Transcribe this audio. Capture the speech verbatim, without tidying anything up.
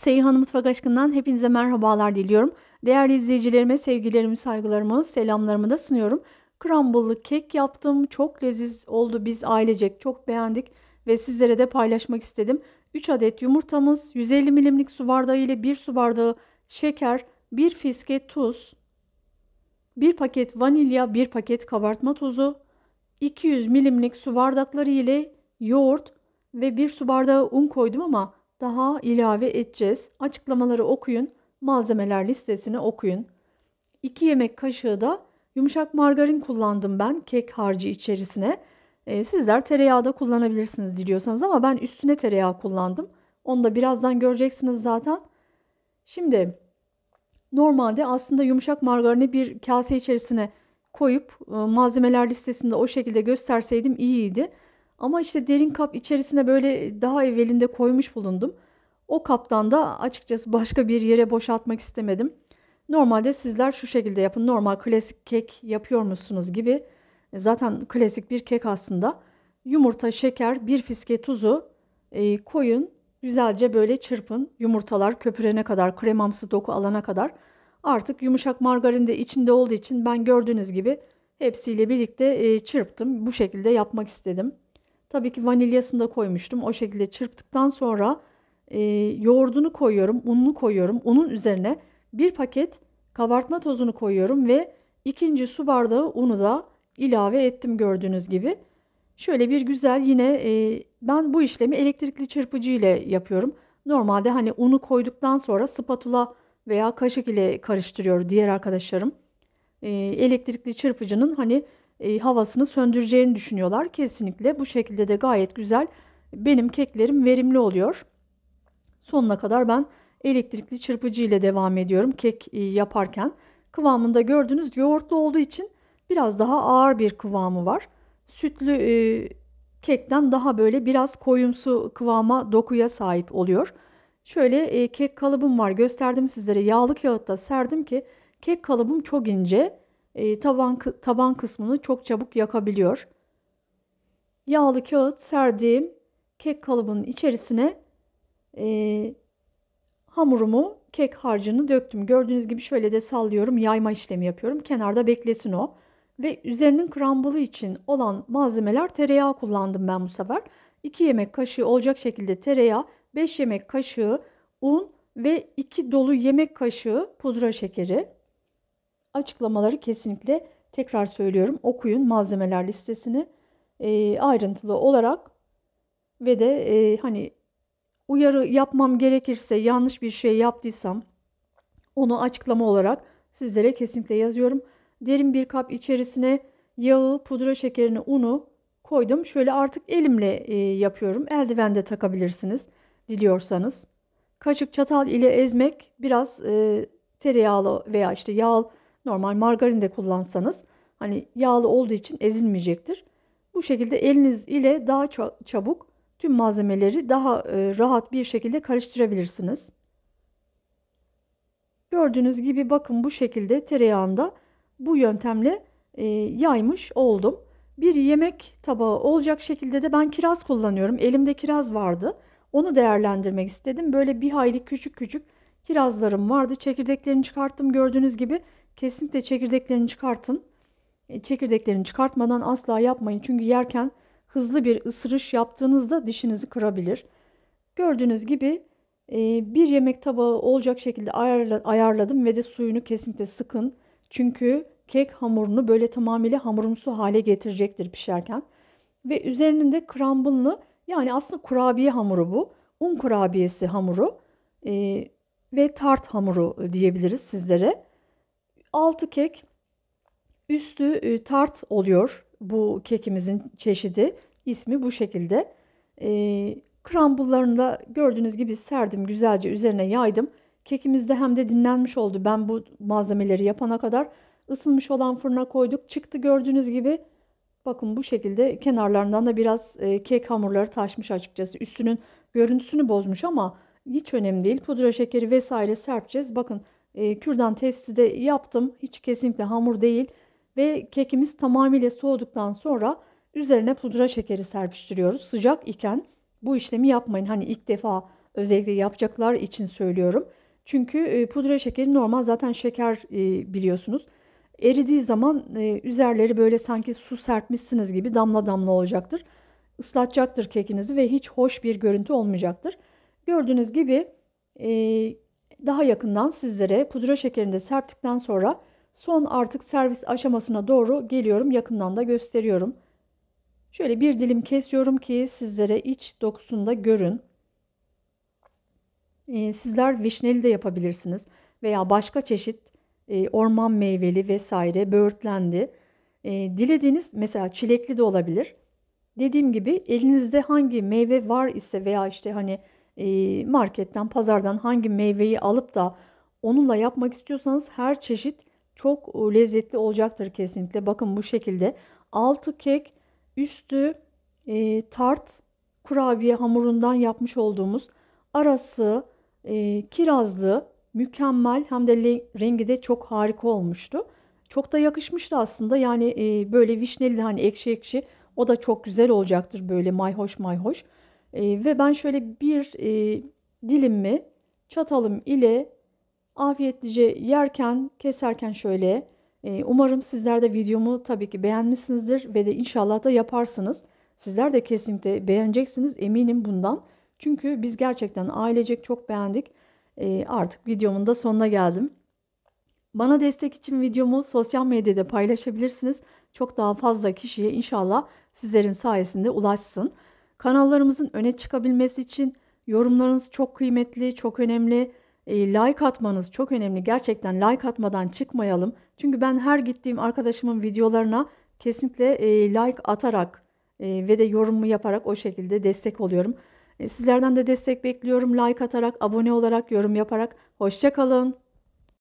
Seyhan Mutfak Aşkı'ndan hepinize merhabalar diliyorum. Değerli izleyicilerime sevgilerimi, saygılarımı, selamlarımı da sunuyorum. Crumble'lı kek yaptım. Çok leziz oldu. Biz ailecek çok beğendik ve sizlere de paylaşmak istedim. üç adet yumurtamız, yüz elli milimlik su bardağı ile bir su bardağı şeker, bir fiske tuz, bir paket vanilya, bir paket kabartma tozu, iki yüz milimlik su bardakları ile yoğurt ve bir su bardağı un koydum ama daha ilave edeceğiz. Açıklamaları okuyun. Malzemeler listesini okuyun. iki yemek kaşığı da yumuşak margarin kullandım ben kek harcı içerisine. Ee, sizler tereyağı da kullanabilirsiniz diliyorsanız ama ben üstüne tereyağı kullandım. Onu da birazdan göreceksiniz zaten. Şimdi normalde aslında yumuşak margarini bir kase içerisine koyup e, malzemeler listesinde o şekilde gösterseydim iyiydi. Ama işte derin kap içerisine böyle daha evvelinde koymuş bulundum. O kaptan da açıkçası başka bir yere boşaltmak istemedim. Normalde sizler şu şekilde yapın. Normal klasik kek yapıyormuşsunuz gibi. E, Zaten klasik bir kek aslında. Yumurta, şeker, bir fiske tuzu e, koyun. Güzelce böyle çırpın. Yumurtalar köpürene kadar, kremamsı doku alana kadar. Artık yumuşak margarin de içinde olduğu için ben gördüğünüz gibi hepsiyle birlikte e, çırptım. Bu şekilde yapmak istedim. Tabii ki vanilyasını da koymuştum. O şekilde çırptıktan sonra e, yoğurdunu koyuyorum, ununu koyuyorum. Unun üzerine bir paket kabartma tozunu koyuyorum ve ikinci su bardağı unu da ilave ettim gördüğünüz gibi. Şöyle bir güzel yine e, ben bu işlemi elektrikli çırpıcı ile yapıyorum. Normalde hani unu koyduktan sonra spatula veya kaşık ile karıştırıyor diğer arkadaşlarım. E, elektrikli çırpıcının hani e, havasını söndüreceğini düşünüyorlar. Kesinlikle bu şekilde de gayet güzel. Benim keklerim verimli oluyor. Sonuna kadar ben elektrikli çırpıcı ile devam ediyorum kek e, yaparken. Kıvamında gördüğünüz yoğurtlu olduğu için biraz daha ağır bir kıvamı var. Sütlü e, kekten daha böyle biraz koyumsu kıvama, dokuya sahip oluyor. Şöyle e, kek kalıbım var, gösterdim sizlere. Yağlı kağıtta serdim ki kek kalıbım çok ince. E, taban taban kısmını çok çabuk yakabiliyor. Yağlı kağıt serdiğim kek kalıbının içerisine e, hamurumu, kek harcını döktüm. Gördüğünüz gibi şöyle de sallıyorum, yayma işlemi yapıyorum. Kenarda beklesin o. Ve üzerinin crumble için olan malzemeler, tereyağı kullandım ben bu sefer. iki yemek kaşığı olacak şekilde tereyağı, beş yemek kaşığı un ve iki dolu yemek kaşığı pudra şekeri. Açıklamaları kesinlikle tekrar söylüyorum. Okuyun malzemeler listesini e, ayrıntılı olarak ve de e, hani uyarı yapmam gerekirse yanlış bir şey yaptıysam onu açıklama olarak sizlere kesinlikle yazıyorum. Derin bir kap içerisine yağı, pudra şekerini, unu koydum. Şöyle artık elimle e, yapıyorum. Eldiven de takabilirsiniz diliyorsanız. Kaşık çatal ile ezmek biraz e, tereyağlı veya işte yağ, normal margarin de kullansanız hani yağlı olduğu için ezilmeyecektir. Bu şekilde eliniz ile daha çabuk tüm malzemeleri daha e, rahat bir şekilde karıştırabilirsiniz. Gördüğünüz gibi bakın bu şekilde tereyağında bu yöntemle e, yaymış oldum. Bir yemek tabağı olacak şekilde de ben kiraz kullanıyorum. Elimde kiraz vardı. Onu değerlendirmek istedim. Böyle bir hayli küçük küçük kirazlarım vardı. Çekirdeklerini çıkarttım gördüğünüz gibi. Kesinlikle çekirdeklerini çıkartın. E, çekirdeklerini çıkartmadan asla yapmayın. Çünkü yerken hızlı bir ısırış yaptığınızda dişinizi kırabilir. Gördüğünüz gibi e, bir yemek tabağı olacak şekilde ayarla, ayarladım ve de suyunu kesinlikle sıkın. Çünkü kek hamurunu böyle tamamıyla hamurumsu hale getirecektir pişerken. Ve üzerinin de crumble'lı, yani aslında kurabiye hamuru bu. Un kurabiyesi hamuru e, ve tart hamuru diyebiliriz sizlere. Altı kek, üstü e, tart oluyor. Bu kekimizin çeşidi, ismi bu şekilde. E, Crumble'larını da gördüğünüz gibi serdim, güzelce üzerine yaydım. Kekimiz de hem de dinlenmiş oldu. Ben bu malzemeleri yapana kadar ısınmış olan fırına koyduk. Çıktı gördüğünüz gibi. Bakın bu şekilde kenarlarından da biraz e, kek hamurları taşmış açıkçası. Üstünün görüntüsünü bozmuş ama hiç önemli değil. Pudra şekeri vesaire serpeceğiz. Bakın e, kürdan tepside yaptım. Hiç kesinlikle hamur değil. Ve kekimiz tamamıyla soğuduktan sonra üzerine pudra şekeri serpiştiriyoruz. Sıcak iken bu işlemi yapmayın. Hani ilk defa Özellikle yapacaklar için söylüyorum. Çünkü e, pudra şekeri normal zaten şeker e, biliyorsunuz. Eridiği zaman e, üzerleri böyle sanki su serpmişsiniz gibi damla damla olacaktır. Islatacaktır kekinizi ve hiç hoş bir görüntü olmayacaktır. Gördüğünüz gibi e, daha yakından sizlere pudra şekerini de serptikten sonra son artık servis aşamasına doğru geliyorum. Yakından da gösteriyorum. Şöyle bir dilim kesiyorum ki sizlere iç dokusunu da görün. Ee, sizler vişneli de yapabilirsiniz veya başka çeşit e, orman meyveli vesaire böğürtlendi. Ee, dilediğiniz mesela çilekli de olabilir. Dediğim gibi elinizde hangi meyve var ise veya işte hani e, marketten, pazardan hangi meyveyi alıp da onunla yapmak istiyorsanız her çeşit çok e, lezzetli olacaktır kesinlikle. Bakın bu şekilde altı kek, üstü e, tart kurabiye hamurundan yapmış olduğumuz arası e, kirazlı mükemmel hem de le- rengi de çok harika olmuştu. Çok da yakışmıştı aslında yani e, böyle vişneli de hani ekşi ekşi o da çok güzel olacaktır böyle mayhoş mayhoş. E, ve ben şöyle bir e, dilimimi çatalım ile afiyetlice yerken, keserken şöyle e, umarım sizler de videomu tabii ki beğenmişsinizdir ve de inşallah da yaparsınız. Sizler de kesinlikle beğeneceksiniz eminim bundan. Çünkü biz gerçekten ailecek çok beğendik. E, artık videomun da sonuna geldim. Bana destek için videomu sosyal medyada paylaşabilirsiniz. Çok daha fazla kişiye inşallah sizlerin sayesinde ulaşsın. Kanallarımızın öne çıkabilmesi için yorumlarınız çok kıymetli, çok önemli. E, like atmanız çok önemli. Gerçekten like atmadan çıkmayalım. Çünkü ben her gittiğim arkadaşımın videolarına kesinlikle e, like atarak e, ve de yorumumu yaparak o şekilde destek oluyorum. E, sizlerden de destek bekliyorum. Like atarak, abone olarak, yorum yaparak. Hoşça kalın.